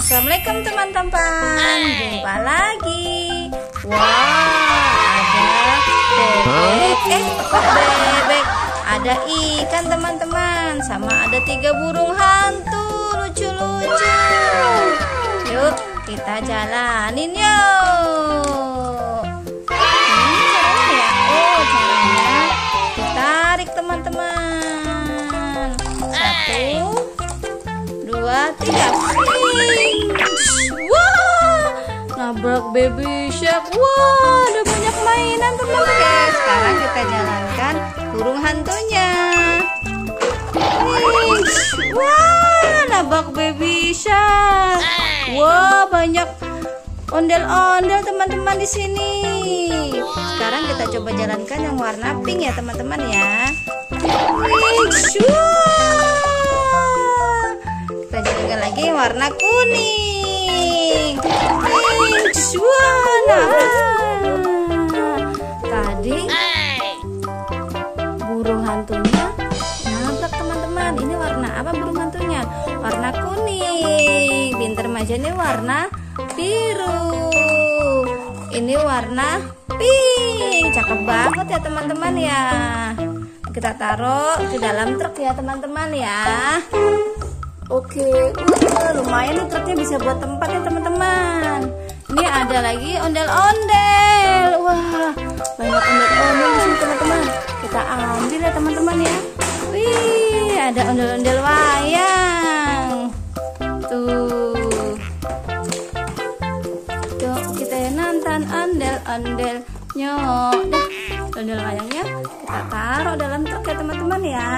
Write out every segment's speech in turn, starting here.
Assalamualaikum teman-teman, jumpa lagi. Wah, ada bebek, ada ikan teman-teman, sama ada 3 burung hantu lucu-lucu. Yuk kita jalanin yuk. Ini caranya ya? Oh, caranya ditarik teman-teman. 1, 2, 3. Wah, nabrak baby shark. Wah, ada banyak mainan teman-teman. Oke, sekarang kita jalankan burung hantunya. Wah, nabrak baby shark. Wah, banyak ondel-ondel teman-teman di sini. Sekarang kita coba jalankan yang warna pink ya teman-teman ya. Kita jalankan lagi yang warna kuning. Tadi burung hantunya nabrak teman-teman. Ini warna apa burung hantunya? Warna kuning. Binter Maja ini warna biru. Ini warna pink. Cakep banget ya teman-teman ya. Kita taruh di dalam truk ya teman-teman ya. Oke, lumayan nih truknya bisa buat tempat ya teman-teman. Ini ada lagi ondel-ondel. Wah, banyak ondel-ondel di sini teman-teman. Kita ambil ya teman-teman ya. Wih, ada ondel-ondel wayang. Tuh. Yuk kita nonton ondel-ondel nyok. Ondel wayangnya kita taruh dalam truk ya teman-teman ya.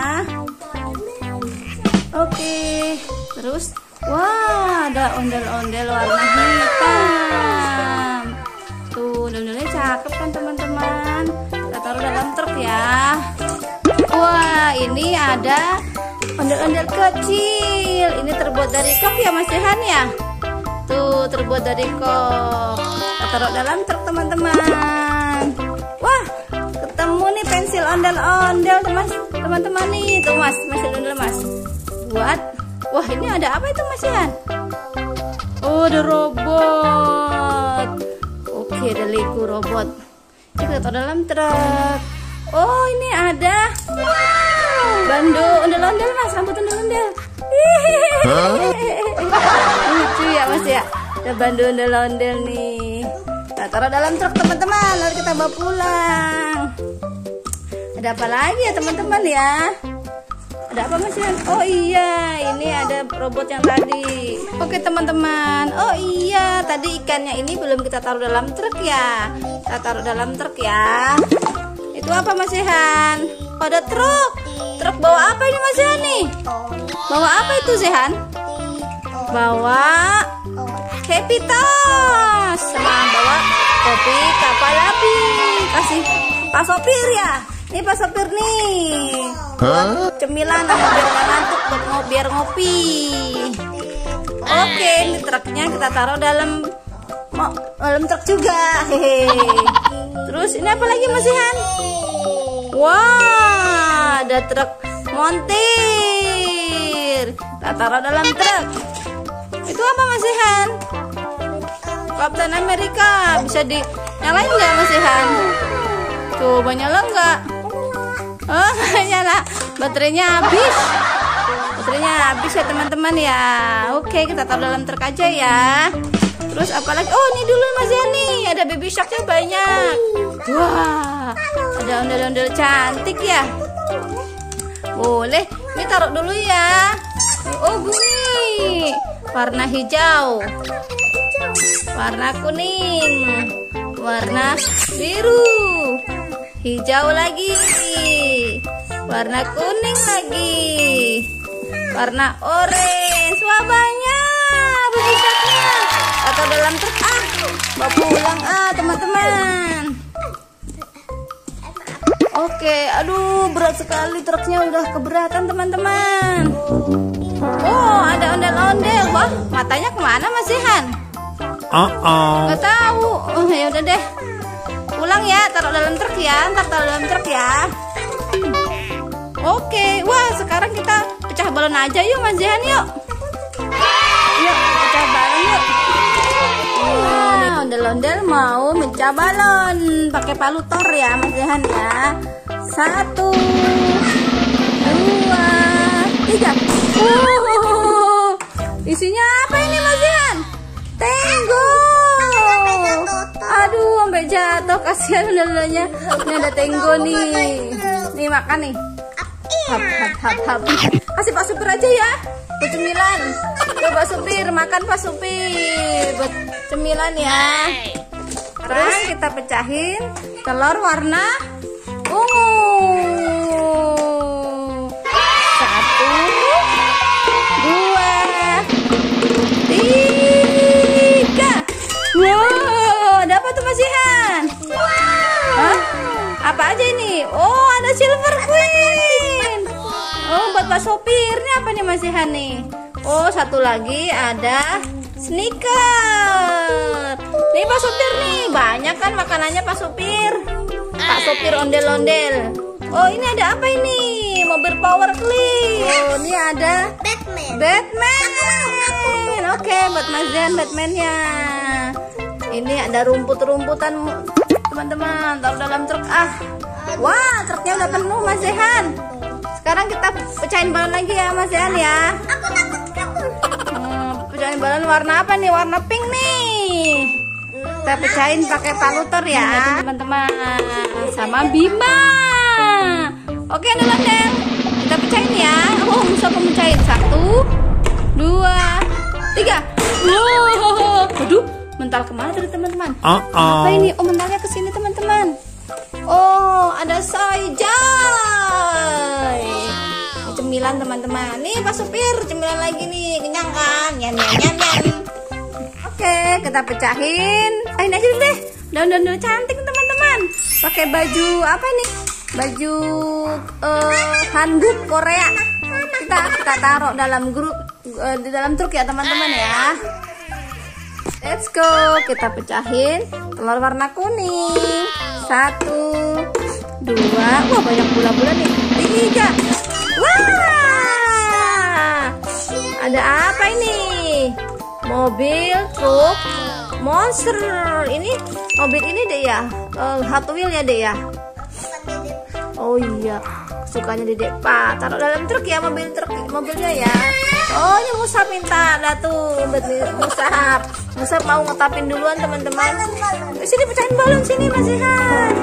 Oke, terus wah, ada ondel-ondel warna hitam. Tuh, ondel-ondelnya cakep kan teman-teman. Kita taruh dalam truk ya. Wah, ini ada ondel-ondel kecil. Ini terbuat dari kok ya Mas Jehan ya. Tuh, terbuat dari kok. Kita taruh dalam truk teman-teman. Wah, ketemu nih pensil ondel-ondel teman-teman nih. Tuh Mas, pensil ondel Mas. Buat, wah ini ada apa itu Mas Jehan? Oh, ada robot. Oke, ada Lego robot. Kita taruh dalam truk. Oh, ini ada bandu ondel-ondel Mas, rambut ondel-ondel. Lucu ya Mas ya. Ada bandu ondel-ondel nih. Kita taruh dalam truk teman-teman, lalu kita bawa pulang. Ada apa lagi ya teman-teman ya? Ada apa Mas Jehan? Oh iya, ini ada robot yang tadi. Oke teman-teman. Oh iya, tadi ikannya ini belum kita taruh dalam truk ya. Kita taruh dalam truk ya. Itu apa Mas Jehan? Oh, ada truk. Truk bawa apa ini Mas Jehan nih? Bawa apa itu Jehan? Bawa Happy Toast. Sama bawa kopi kapal api. Kasih Pak Sopir ya. Ini Pak Sopir nih. Cemilan biar nggak ngantuk, biar ngopi. Oke, ini truknya kita taruh dalam truk juga. Hehe. Terus ini apa lagi Mas Jehan? Wah, ada truk montir. Kita taruh dalam truk. Itu apa Mas Jehan? Kapten Amerika. Bisa dinyalain nggak Mas Jehan? Coba nyala nggak? Oh, nyala. Baterainya habis. Baterainya habis ya teman-teman ya. Oke, kita taruh dalam truk aja ya. Terus apalagi? Oh, ini dulu Mas Yani. Ada baby sharknya banyak. Wah, ada ondel-ondel cantik ya. Boleh. Ini taruh dulu ya. Oh, bunyi. Warna hijau. Warna kuning. Warna biru. Hijau lagi. Warna kuning lagi. Warna orange. Wah, banyak baby sharknya. Atau dalam truk bawa pulang teman-teman. Oke, aduh berat sekali truknya, udah keberatan teman-teman. Oh, ada ondel-ondel. Wah, matanya kemana Mas Jehan? Gak tahu. Oh, ya udah deh. Pulang ya, taruh dalam truk ya. Ntar taruh dalam truk ya. Oke, wah sekarang kita pecah balon aja yuk Mas Jehan yuk. Yuk pecah balon pecah balon pakai palutor ya Mas Jehan ya. 1, 2, 3. Isinya apa ini Mas Jehan? Tenggo. Aduh, sampai jatuh, kasihan lelenya. Ini ada tenggo nih. Nih makan nih. Hap hap hap hap. Kasih Pak Supir aja ya. Buat cemilan. Tuh Pak Supir, makan Pak Supir. Buat cemilan ya. Terus kita pecahin telur warna ungu. 1, 2, 3. Wow, ada apa tuh Mas Jehan? Hah? Apa aja ini? Oh, ada silver queen. Oh, buat Pak Sopir. Ini apa nih Mas Jehan nih? Oh, satu lagi ada sneaker. Nih Pak Sopir nih, banyak kan makanannya Pak Sopir. Pak Sopir ondel-ondel. Oh, ini ada apa ini? Mobil power clip. Oh, ini ada Batman. Oke, buat Mas Jehan Batman-nya. Ini ada rumput-rumputan teman-teman, taruh dalam truk. Wah, truknya udah penuh Mas Jehan. Sekarang kita pecahin balon lagi ya Mas Jehan ya. Pecahin balon warna apa nih? Warna pink nih. Kita pecahin pakai palutor ya teman-teman, sama Bima. Oke, ondel-ondel. Kita pecahin ya. Oh, bisa pemecahin. 1, 2, 3. Wow. Aduh, mental kemana tadi teman-teman? Apa ini? Oh, mentalnya ke sini teman-teman. Oh, ada soejai. Cemilan teman-teman. Nih Pak Supir, cemilan lagi nih. Kenyang kan? Nyam nyam nyam nyam. Oke, kita pecahin. Ini aja deh. Daun-daun cantik teman-teman. Pakai baju apa nih? Baju handuk Korea. Kita taruh dalam grup di dalam truk ya teman-teman ya. Let's go. Kita pecahin telur warna kuning. 1, 2. Wah, banyak bola-bola nih. 3. Wah, ada apa ini? Mobil truk monster. Ini mobil ini deh ya, Hot Wheels ya deh ya. Oh iya, sukanya Dedek Pak. Taruh dalam truk ya, mobilnya ya. Oh, ini Musab minta. Nah tuh, Musab mau ngetapin duluan teman-teman. Sini pecahin balon sini Mas Jehan.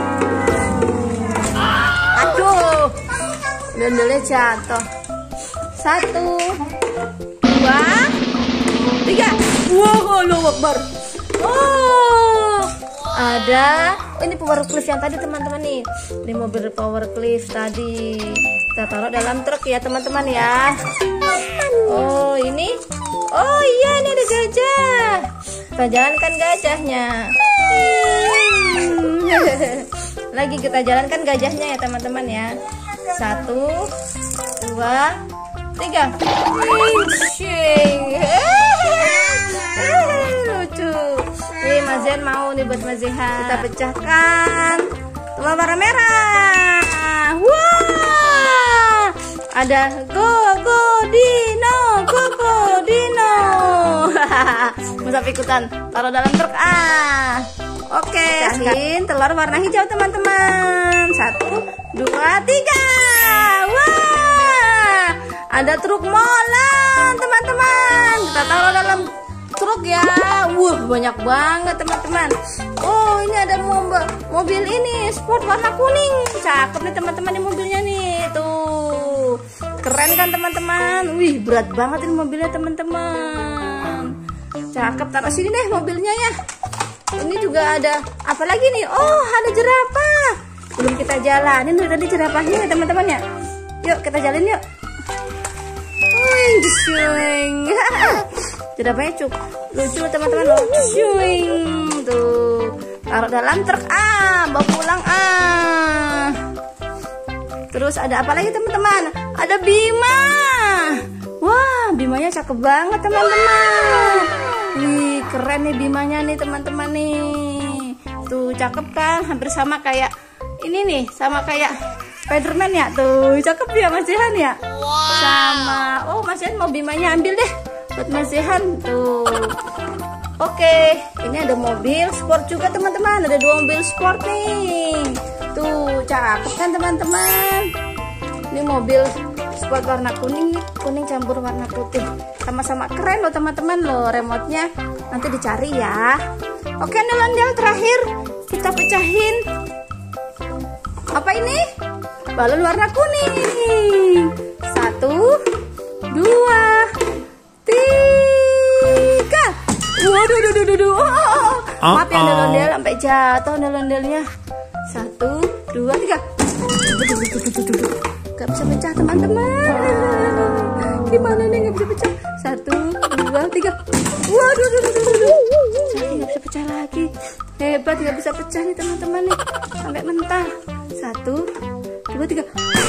Aduh, dondelnya jatuh. 1, 2, 3. Wow, Allahu Akbar. Oh, ada. Oh, ini power cliff yang tadi teman-teman nih. Ini mobil power cliff tadi. Kita taruh dalam truk ya teman-teman ya. Oh, ini. Oh iya, ini ada gajah. Kita jalankan gajahnya. Lagi kita jalankan gajahnya ya teman-teman ya. 1, 2, 3. Lucu. Nih Mas Jehan mau nih buat Mas Jehan. Kita pecahkan telur warna merah. Wah, ada go Dino. Musab ikutan taruh dalam truk. Oke, pecahin telur warna hijau teman-teman. 1, 2, 3. Wah, ada truk molen teman-teman. Kita taruh dalam truk ya. Wah, banyak banget teman-teman. Oh, ini ada mobil ini sport warna kuning. Cakep nih teman-teman, ini mobilnya nih. Tuh, keren kan teman-teman. Wih, berat banget ini mobilnya teman-teman. Cakep, taruh sini deh mobilnya ya. Ini juga ada apa lagi nih? Oh, ada jerapah. Belum kita jalanin tuh tadi jerapahnya ya teman-teman ya. Yuk kita jalan yuk. Wih, swing. Jerapahnya cukup lucu teman-teman loh. Swing tuh. Taruh dalam truk. Bawa pulang. Terus ada apa lagi teman-teman? Ada Bima. Wah, Bimanya cakep banget teman-teman. Wih, keren nih Bimanya nih teman-teman nih. Tuh, cakep kan? Hampir sama kayak ini nih, sama kayak Spiderman ya. Tuh, cakep ya Mas Jehan ya. Sama. Oh, Mas Jehan mau Bimanya ambil deh buat Mas Jehan tuh. Oke, Ini ada mobil sport juga teman-teman. Ada 2 mobil sport nih. Tuh, cakep kan teman-teman. Ini mobil sport warna kuning nih, kuning campur warna putih. Sama-sama keren loh teman-teman loh. Remote-nya nanti dicari ya. Oke, ondel-ondel terakhir kita pecahin. Apa ini? Balon warna kuning. 1, 2, 3. Waduh, maaf ya ondel-ondel, sampai jatuh ondel-ondelnya. 1, 2, 3. Gak bisa pecah teman-teman. Gimana nih gak bisa pecah? 1, 2, 3. Waduh, nggak bisa pecah lagi. Hebat, nggak bisa pecah nih teman-teman nih. Sampai mental. 1, 2, 3.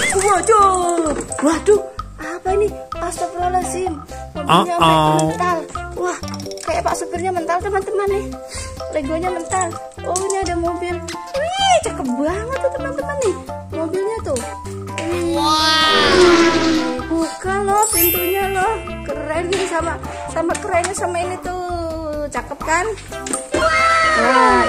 Waduh, apa ini? Astagfirullahaladzim. Mobilnya sampai mental. Wah, kayak pak supirnya mental teman-teman nih. Legonya mental. Oh, ini ada mobil. Wih, cakep banget tuh teman-teman nih. Mobilnya tuh. Buka loh pintunya loh. Keren nih, sama kerennya sama ini tuh. Cakep kan? Nah,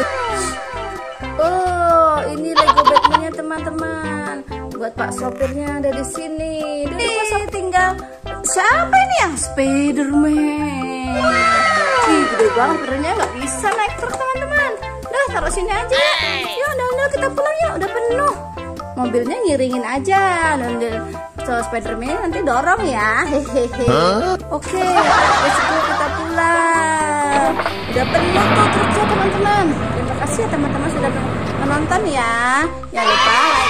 oh, ini Lego Batman-nya teman-teman. Buat pak sopirnya ada di sini. Dulu pak sopir tinggal. Siapa ini yang Spiderman? Ih, gede banget badannya, nggak bisa naik truk teman-teman. Udah taruh sini aja. Ya udah kita pulang ya, udah penuh. Mobilnya ngiringin aja. So Spiderman nanti dorong ya. Hehehe. Oke, besok kita pulang. Udah penuh tuh truknya teman-teman. Terima kasih ya teman-teman sudah menonton ya. Jangan lupa